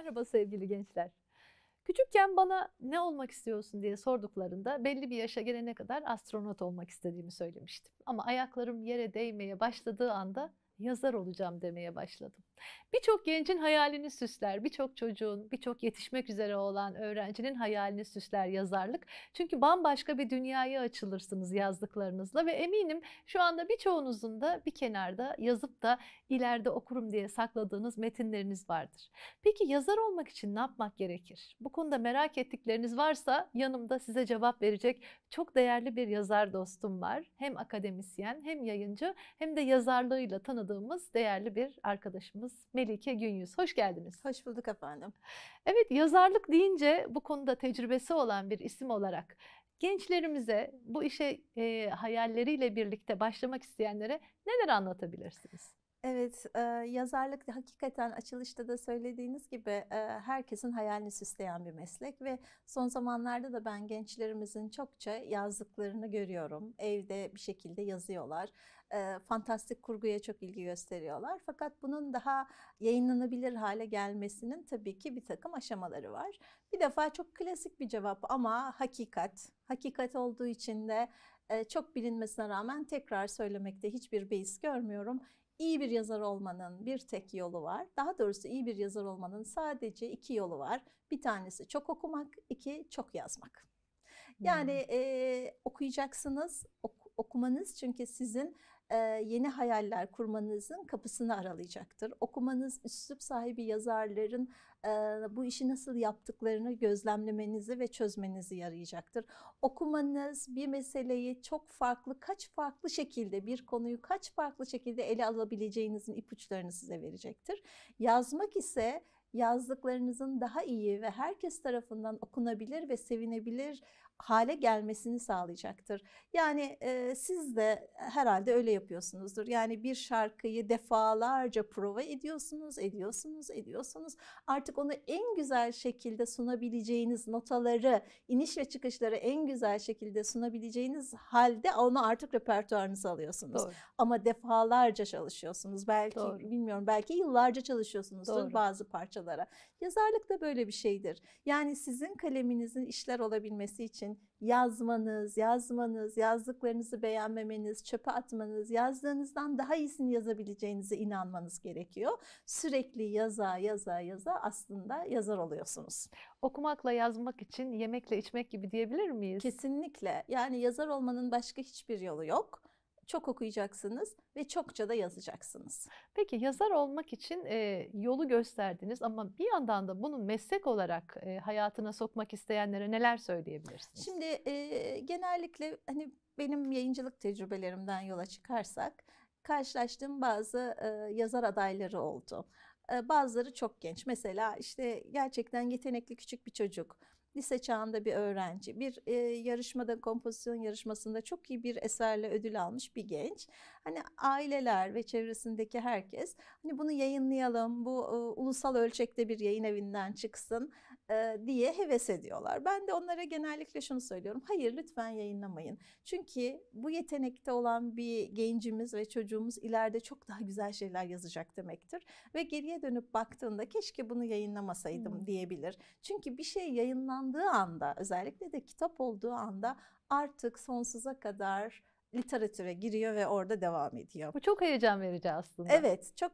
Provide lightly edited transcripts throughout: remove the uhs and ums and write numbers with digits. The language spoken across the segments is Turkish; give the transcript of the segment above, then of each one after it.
Merhaba sevgili gençler. Küçükken bana ne olmak istiyorsun diye sorduklarında belli bir yaşa gelene kadar astronot olmak istediğimi söylemiştim. Ama ayaklarım yere değmeye başladığı anda yazar olacağım demeye başladım. Birçok gencin hayalini süsler, birçok çocuğun, birçok yetişmek üzere olan öğrencinin hayalini süsler yazarlık. Çünkü bambaşka bir dünyaya açılırsınız yazdıklarınızla ve eminim şu anda birçoğunuzun da bir kenarda yazıp da ileride okurum diye sakladığınız metinleriniz vardır. Peki yazar olmak için ne yapmak gerekir? Bu konuda merak ettikleriniz varsa yanımda size cevap verecek çok değerli bir yazar dostum var. Hem akademisyen hem yayıncı hem de yazarlığıyla tanıdığımız değerli bir arkadaşımız Melike Günyüz. Hoş geldiniz. Hoş bulduk efendim. Evet, yazarlık deyince bu konuda tecrübesi olan bir isim olarak gençlerimize bu işe hayalleriyle birlikte başlamak isteyenlere neler anlatabilirsiniz? Evet, yazarlık da hakikaten açılışta da söylediğiniz gibi herkesin hayalini süsleyen bir meslek ve son zamanlarda da ben gençlerimizin çokça yazdıklarını görüyorum. Evde bir şekilde yazıyorlar. Fantastik kurguya çok ilgi gösteriyorlar. Fakat bunun daha yayınlanabilir hale gelmesinin tabii ki bir takım aşamaları var. Bir defa çok klasik bir cevap ama hakikat. Hakikat olduğu için de çok bilinmesine rağmen tekrar söylemekte hiçbir beis görmüyorum. İyi bir yazar olmanın bir tek yolu var. Daha doğrusu iyi bir yazar olmanın sadece iki yolu var. Bir tanesi çok okumak, iki çok yazmak. Yani okuyacaksınız, okumanız çünkü sizin yeni hayaller kurmanızın kapısını aralayacaktır. Okumanız üslup sahibi yazarların bu işi nasıl yaptıklarını gözlemlemenizi ve çözmenizi yarayacaktır. Okumanız bir meseleyi çok farklı, kaç farklı şekilde, bir konuyu kaç farklı şekilde ele alabileceğinizin ipuçlarını size verecektir. Yazmak ise yazdıklarınızın daha iyi ve herkes tarafından okunabilir ve sevinebilir hale gelmesini sağlayacaktır. Yani siz de herhalde öyle yapıyorsunuzdur. Yani bir şarkıyı defalarca prova ediyorsunuz. Artık onu en güzel şekilde sunabileceğiniz notaları, iniş ve çıkışları en güzel şekilde sunabileceğiniz halde onu artık repertuarınıza alıyorsunuz. Doğru. Ama defalarca çalışıyorsunuz. Belki Doğru. bilmiyorum, belki yıllarca çalışıyorsunuzdur Doğru. bazı parçalara. Yazarlık da böyle bir şeydir. Yani sizin kaleminizin işler olabilmesi için yazmanız, yazdıklarınızı beğenmemeniz, çöpe atmanız, yazdığınızdan daha iyisini yazabileceğinize inanmanız gerekiyor. Sürekli yaza aslında yazar oluyorsunuz. Okumakla yazmak için yemekle içmek gibi diyebilir miyiz? Kesinlikle. Yani yazar olmanın başka hiçbir yolu yok. Çok okuyacaksınız ve çokça da yazacaksınız. Peki yazar olmak için yolu gösterdiniz ama bir yandan da bunun meslek olarak hayatına sokmak isteyenlere neler söyleyebilirsiniz? Şimdi genellikle hani benim yayıncılık tecrübelerimden yola çıkarsak karşılaştığım bazı yazar adayları oldu. Bazıları çok genç. Mesela işte gerçekten yetenekli küçük bir çocuk, lise çağında bir öğrenci, bir yarışmada, kompozisyon yarışmasında çok iyi bir eserle ödül almış bir genç. Hani aileler ve çevresindeki herkes hani bunu yayınlayalım, bu ulusal ölçekte bir yayın evinden çıksın diye heves ediyorlar. Ben de onlara genellikle şunu söylüyorum: hayır, lütfen yayınlamayın. Çünkü bu yetenekte olan bir gencimiz ve çocuğumuz ileride çok daha güzel şeyler yazacak demektir. Ve geriye dönüp baktığında keşke bunu yayınlamasaydım diyebilir. Çünkü bir şey yayınlandığı anda, özellikle de kitap olduğu anda artık sonsuza kadar literatüre giriyor ve orada devam ediyor. Bu çok heyecan verici aslında. Evet, çok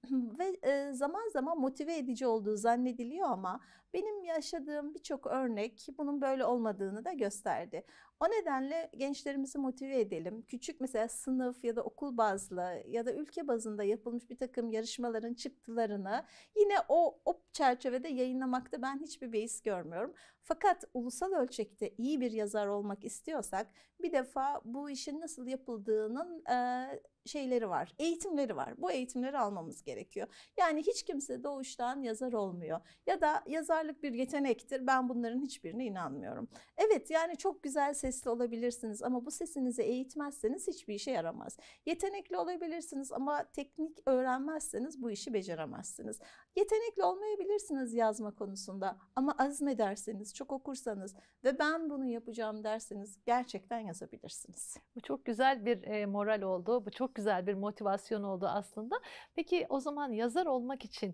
ve zaman zaman motive edici olduğu zannediliyor ama benim yaşadığım birçok örnek bunun böyle olmadığını da gösterdi. O nedenle gençlerimizi motive edelim. Küçük, mesela sınıf ya da okul bazlı ya da ülke bazında yapılmış bir takım yarışmaların çıktılarını yine o çerçevede yayınlamakta ben hiçbir beis görmüyorum. Fakat ulusal ölçekte iyi bir yazar olmak istiyorsak bir defa bu işin nasıl yapıldığının şeyleri var, eğitimleri var. Bu eğitimleri almamız gerekiyor. Yani hiç kimse doğuştan yazar olmuyor. Ya da yazarlık bir yetenektir. Ben bunların hiçbirine inanmıyorum. Evet, yani çok güzel sesli olabilirsiniz ama bu sesinizi eğitmezseniz hiçbir işe yaramaz. Yetenekli olabilirsiniz ama teknik öğrenmezseniz bu işi beceremezsiniz. Yetenekli olmayabilirsiniz yazma konusunda ama azmederseniz, çok okursanız ve ben bunu yapacağım derseniz gerçekten yazabilirsiniz. Bu çok güzel bir moral oldu. Bu çok güzel bir motivasyon oldu aslında. Peki o zaman yazar olmak için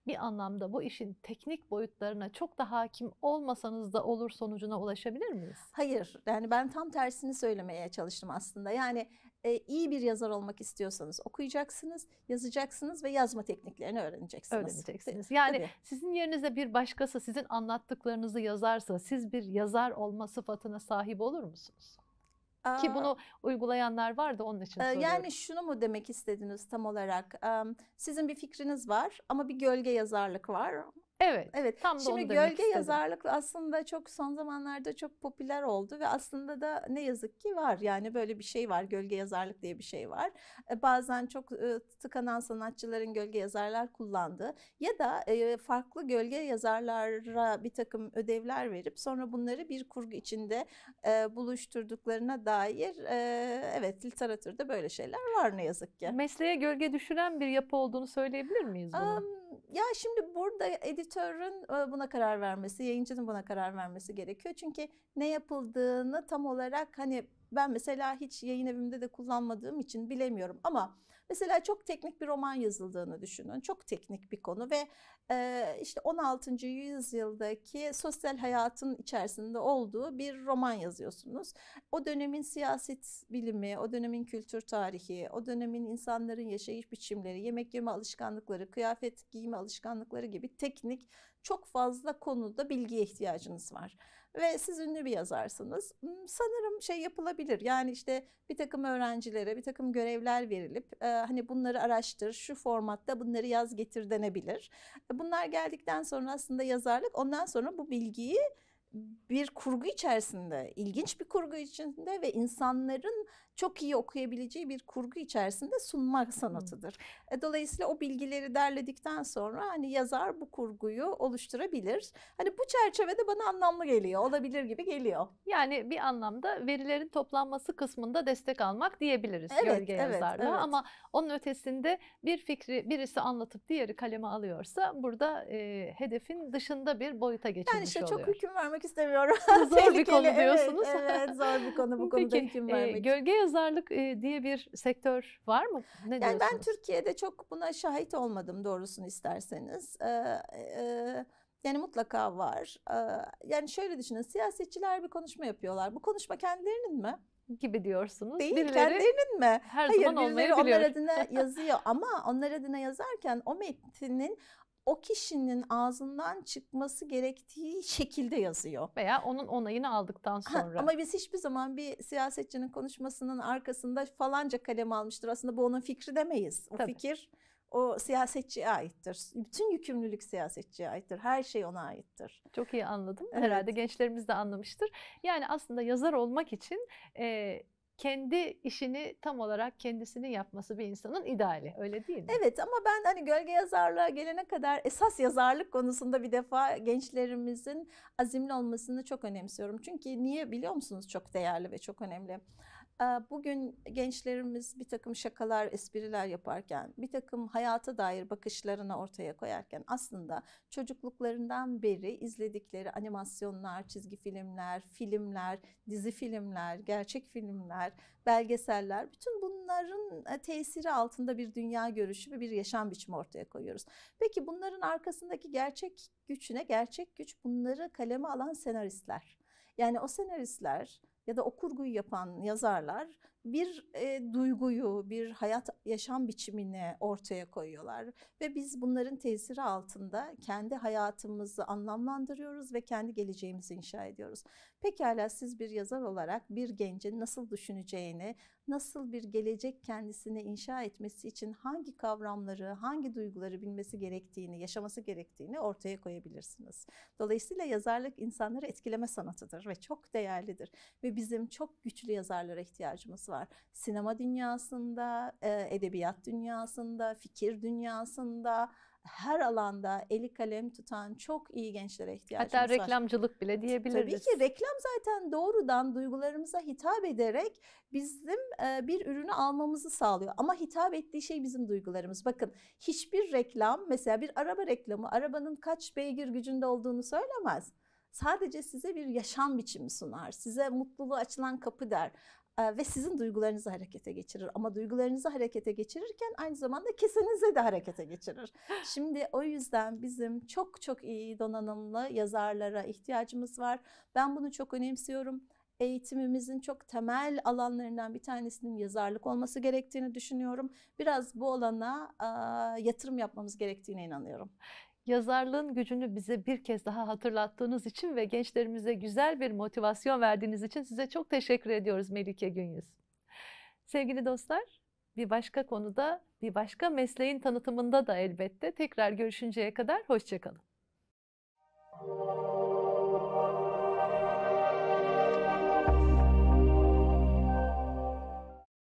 bir anlamda bu işin teknik boyutlarına çok da hakim olmasanız da olur sonucuna ulaşabilir miyiz? Hayır, yani ben tam tersini söylemeye çalıştım aslında. Yani iyi bir yazar olmak istiyorsanız okuyacaksınız, yazacaksınız ve yazma tekniklerini öğreneceksiniz. Öğreneceksiniz. Yani Tabii. sizin yerinize bir başkası sizin anlattıklarınızı yazarsa siz bir yazar olma sıfatına sahip olur musunuz? Ki Aa, bunu uygulayanlar var da onun için soruyorum. Yani şunu mu demek istediniz tam olarak? Sizin bir fikriniz var ama bir gölge yazarlık var. Evet, Evet. tam da Şimdi onu demek gölge istedim. yazarlık aslında çok son zamanlarda çok popüler oldu ve aslında da ne yazık ki var. Yani böyle bir şey var. Gölge yazarlık diye bir şey var. Bazen çok tıkanan sanatçıların gölge yazarlar kullandığı ya da farklı gölge yazarlara bir takım ödevler verip sonra bunları bir kurgu içinde buluşturduklarına dair evet literatürde böyle şeyler var ne yazık ki. Mesleğe gölge düşüren bir yapı olduğunu söyleyebilir miyiz bunun? Ya şimdi burada editörün buna karar vermesi, yayıncının buna karar vermesi gerekiyor. Çünkü ne yapıldığını tam olarak hani ben mesela hiç yayın evimde de kullanmadığım için bilemiyorum. Ama mesela çok teknik bir roman yazıldığını düşünün. Çok teknik bir konu ve işte 16. yüzyıldaki sosyal hayatın içerisinde olduğu bir roman yazıyorsunuz. O dönemin siyaset bilimi, o dönemin kültür tarihi, o dönemin insanların yaşayış biçimleri, yemek yeme alışkanlıkları, kıyafet giyme alışkanlıkları gibi teknik çok fazla konuda bilgiye ihtiyacınız var. Ve siz ünlü bir yazarsınız. Sanırım şey yapılabilir. Yani işte bir takım öğrencilere bir takım görevler verilip hani bunları araştır, şu formatta bunları yaz getir denebilir. Bunlar geldikten sonra aslında yazarlık ondan sonra bu bilgiyi bir kurgu içerisinde, ilginç bir kurgu içinde ve insanların çok iyi okuyabileceği bir kurgu içerisinde sunmak sanatıdır. Dolayısıyla o bilgileri derledikten sonra hani yazar bu kurguyu oluşturabilir. Hani bu çerçevede bana anlamlı geliyor, olabilir gibi geliyor. Yani bir anlamda verilerin toplanması kısmında destek almak diyebiliriz Evet, gölge evet, yazarlığa. evet. Ama onun ötesinde bir fikri birisi anlatıp diğeri kaleme alıyorsa burada hedefin dışında bir boyuta Yani geçilmiş işte oluyor. çok hüküm vermek istemiyorum. Zor bir konu Tehlikeli, diyorsunuz. Evet, evet, zor bir konu bu konuda Peki hüküm vermek. gölge yazarlık diye bir sektör var mı? Ne Yani ben diyorsunuz? Türkiye'de çok buna şahit olmadım doğrusunu isterseniz. Yani mutlaka var. Yani şöyle düşünün, siyasetçiler bir konuşma yapıyorlar. Bu konuşma kendilerinin mi? Gibi diyorsunuz. Değil, Birileri kendilerinin mi? her Hayır, zaman birileri onlar olmayabiliyor. adına yazıyor ama onlar adına yazarken o metnin o kişinin ağzından çıkması gerektiği şekilde yazıyor. Veya onun onayını aldıktan sonra. Ama biz hiçbir zaman bir siyasetçinin konuşmasının arkasında falanca kalem almıştır. Aslında bu onun fikri demeyiz. O Tabii. fikir o siyasetçiye aittir. Bütün yükümlülük siyasetçiye aittir. Her şey ona aittir. Çok iyi anladım. Evet. Herhalde gençlerimiz de anlamıştır. Yani aslında yazar olmak için kendi işini tam olarak kendisinin yapması bir insanın ideali. Öyle değil mi? Evet ama ben hani gölge yazarlığa gelene kadar esas yazarlık konusunda bir defa gençlerimizin azimli olmasını çok önemsiyorum. Çünkü niye biliyor musunuz? Çok değerli ve çok önemli. Bugün gençlerimiz bir takım şakalar, espriler yaparken, bir takım hayata dair bakışlarını ortaya koyarken aslında çocukluklarından beri izledikleri animasyonlar, çizgi filmler, dizi filmler, gerçek filmler, belgeseller, bütün bunların tesiri altında bir dünya görüşü ve bir yaşam biçimi ortaya koyuyoruz. Peki bunların arkasındaki gerçek güç ne? Gerçek güç bunları kaleme alan senaristler. Yani o senaristler ya da o kurguyu yapan yazarlar bir duyguyu, bir hayat yaşam biçimini ortaya koyuyorlar ve biz bunların tesiri altında kendi hayatımızı anlamlandırıyoruz ve kendi geleceğimizi inşa ediyoruz. Pekala siz bir yazar olarak bir gencin nasıl düşüneceğini, nasıl bir gelecek kendisine inşa etmesi için hangi kavramları, hangi duyguları bilmesi gerektiğini, yaşaması gerektiğini ortaya koyabilirsiniz. Dolayısıyla yazarlık insanları etkileme sanatıdır ve çok değerlidir. Ve bizim çok güçlü yazarlara ihtiyacımız var. Sinema dünyasında, edebiyat dünyasında, fikir dünyasında, her alanda eli kalem tutan çok iyi gençlere ihtiyacımız var. Hatta reklamcılık bile diyebiliriz. Tabii ki reklam zaten doğrudan duygularımıza hitap ederek bizim bir ürünü almamızı sağlıyor. Ama hitap ettiği şey bizim duygularımız. Bakın hiçbir reklam mesela bir araba reklamı arabanın kaç beygir gücünde olduğunu söylemez. Sadece size bir yaşam biçimi sunar. Size mutluluğu açılan kapı der. Ve sizin duygularınızı harekete geçirir. Ama duygularınızı harekete geçirirken aynı zamanda kesenize de harekete geçirir. Şimdi o yüzden bizim çok çok iyi donanımlı yazarlara ihtiyacımız var. Ben bunu çok önemsiyorum. Eğitimimizin çok temel alanlarından bir tanesinin yazarlık olması gerektiğini düşünüyorum. Biraz bu alana yatırım yapmamız gerektiğine inanıyorum. Yazarlığın gücünü bize bir kez daha hatırlattığınız için ve gençlerimize güzel bir motivasyon verdiğiniz için size çok teşekkür ediyoruz Melike Günyüz. Sevgili dostlar, bir başka konuda, bir başka mesleğin tanıtımında da elbette tekrar görüşünceye kadar hoşça kalın.